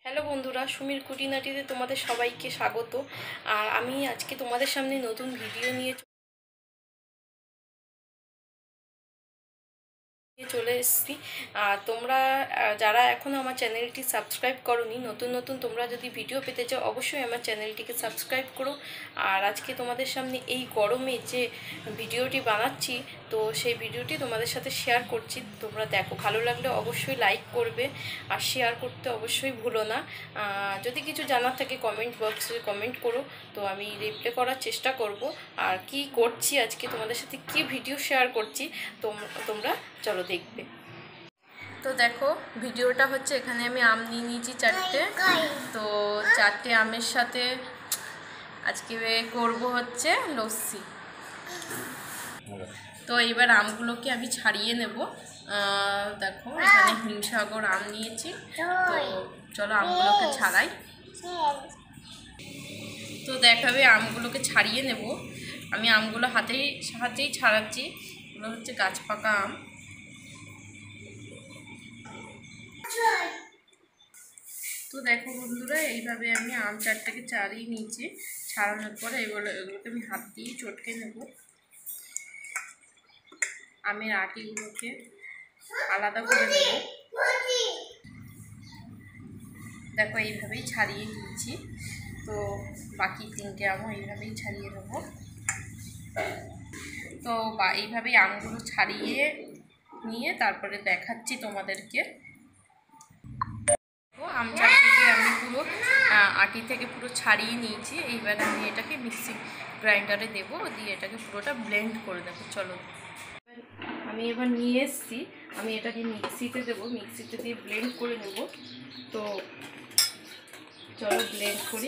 Hello বন্ধুরা, সুমির খুঁটিনাটিতে তোমাদের সবাইকে স্বাগত। আর আমি আজকে তোমাদের সামনে নতুন ভিডিও নিয়ে চলে এসেছি। আর তোমরা যারা এখনও আমার চ্যানেলটি সাবস্ক্রাইব করোনি, নতুন নতুন তোমরা যদি ভিডিও পেতে চাও অবশ্যই আমার চ্যানেলটিকে সাবস্ক্রাইব করো। আর আজকে তোমাদের সামনে এই গরমে যে ভিডিওটি বানাচ্ছি, তো সেই ভিডিওটি তোমাদের সাথে শেয়ার করছি। তোমরা দেখো, ভালো লাগলে অবশ্যই লাইক করবে আর শেয়ার করতে অবশ্যই ভুলো না। যদি কিছু জানার থাকে কমেন্ট বক্সে কমেন্ট করো, তো আমি রিপ্লাই করার চেষ্টা করব। আর কি করছি আজকে তোমাদের সাথে, কি ভিডিও শেয়ার করছি তোমরা চলো দেখবে। তো দেখো, ভিডিওটা হচ্ছে এখানে আমি আম নিয়ে নিয়েছি 4টে। তো 4টে আমের সাথে আজকে করব হচ্ছে লস্যি। তো এবার আমগুলোকে আমি ছাড়িয়ে নেব। দেখো, এখানে হিমসাগর আম নিয়েছি। তো চলো আমগুলোকে ছাড়াই। তো দেখাবে আমগুলোকে ছাড়িয়ে নেব। আমি আমগুলো হাতেই ছাড়াচ্ছি। এগুলো হচ্ছে গাছ পাকা আম। তো দেখো বন্ধুরা, এইভাবে আমি আম 4টাকে ছাড়িয়ে নিয়েছি। ছাড়ানোর পরে এগুলোকে আমি হাত দিয়ে চটকে নেব। আমের আটিগুলোকে আলাদা করে নেব। দেখো, এইভাবেই ছাড়িয়ে নিয়েছি। তো বাকি 3টে আমও এইভাবেই ছাড়িয়ে নেব। তো এইভাবেই আমগুলো ছাড়িয়ে নিয়ে তারপরে দেখাচ্ছি তোমাদেরকে। আম চারটাকে আমি পুরো আটি থেকে পুরো ছাড়িয়ে নিয়েছি। এইবার আমি এটাকে মিক্সি গ্রাইন্ডারে দেবো, দিয়ে এটাকে পুরোটা ব্লেন্ড করে দেবো। চলো, আমি এবার নিয়ে এসেছি, আমি এটাকে মিক্সিতে দেবো, মিক্সিতে দিয়ে ব্লেন্ড করে নেব। তো চলো ব্লেন্ড করি।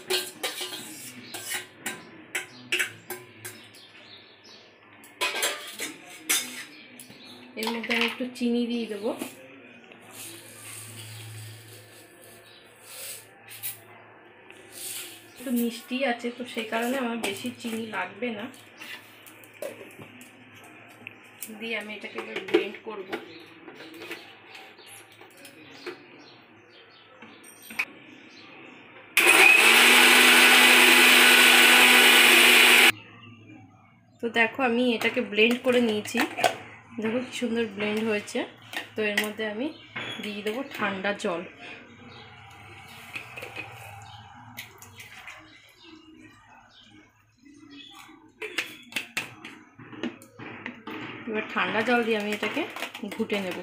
এর মধ্যে আমি একটু চিনি দিয়ে দেবো। একটু মিষ্টি আছে, তো সেই কারণে আমার বেশি চিনি লাগবে না। দিয়ে আমি এটাকে এবার ব্লেন্ড করব। তো দেখো, আমি এটাকে ব্লেন্ড করে নিয়েছি। দেখো কি সুন্দর ব্লেন্ড হয়েছে। তো এর মধ্যে আমি দিয়ে দেবো ঠান্ডা জল। এবার ঠান্ডা জল দিয়ে আমি এটাকে ঘুটে নেব।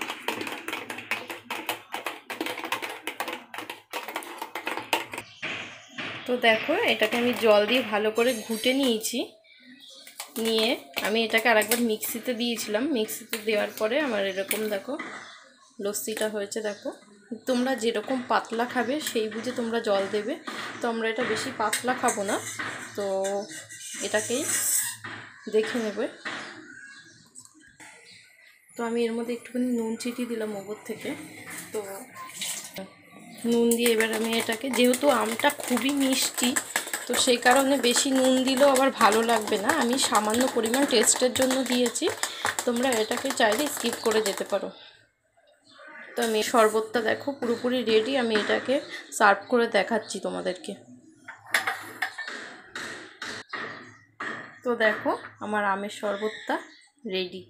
তো দেখো, এটাকে আমি জল দিয়ে ভালো করে ঘুটে নিয়েছি। নিয়ে আমি এটাকে আরেকবার মিক্সিতে দিয়েছিলাম। মিক্সিতে দেওয়ার পরে আমার এরকম দেখো লস্যিটা হয়েছে। দেখো, তোমরা যেরকম পাতলা খাবে সেই বুঝে তোমরা জল দেবে। তো আমরা এটা বেশি পাতলা খাবো না, তো এটাকেই দেখে নেবে। তো আমি এর মধ্যে একটুখানি নুন ছিটিয়ে দিলাম ওপর থেকে। তো নুন দিয়ে এবার আমি এটাকে, যেহেতু আমটা খুবই মিষ্টি, তো সেই কারণে বেশি নুন দিলেও আবার ভালো লাগবে না, আমি সামান্য পরিমাণ টেস্টের জন্য দিয়েছি। তোমরা এটাকে চাইলে স্কিপ করে যেতে পারো। তো আমি শরবতটা দেখো পুরোপুরি রেডি। আমি এটাকে সার্ভ করে দেখাচ্ছি তোমাদেরকে। তো দেখো, আমার আমের শরবতটা রেডি।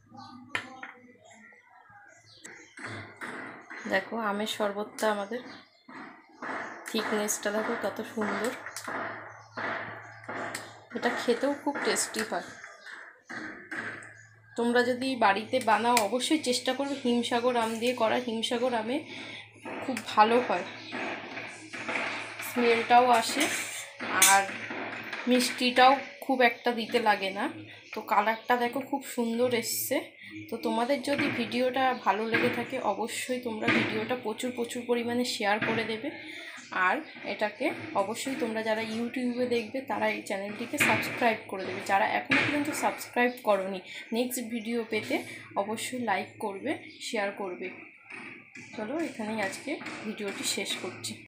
দেখো, আমের শরবতটা আমাদের থিকনেসটা দেখো কত সুন্দর। এটা খেতেও খুব টেস্টি হয়। তোমরা যদি বাড়িতে বানাও অবশ্যই চেষ্টা করবে হিমসাগর আম দিয়ে করা। হিমসাগর আমে খুব ভালো হয়, স্মেলটাও আসে আর মিষ্টিটাও খুব একটা দিতে লাগে না। তো কালারটা দেখো খুব সুন্দর এসছে। তো তোমাদের যদি ভিডিওটা ভালো লেগে থাকে অবশ্যই তোমরা ভিডিওটা প্রচুর পরিমাণে শেয়ার করে দেবে। আর এটাকে অবশ্যই তোমরা যারা ইউটিউবে দেখবে তারা এই চ্যানেলটিকে সাবস্ক্রাইব করে দেবে। যারা এখনও পর্যন্ত সাবস্ক্রাইব করোনি, নেক্সট ভিডিও পেতে অবশ্যই লাইক করবে, শেয়ার করবে। চলো, এখানেই আজকে ভিডিওটি শেষ করছি।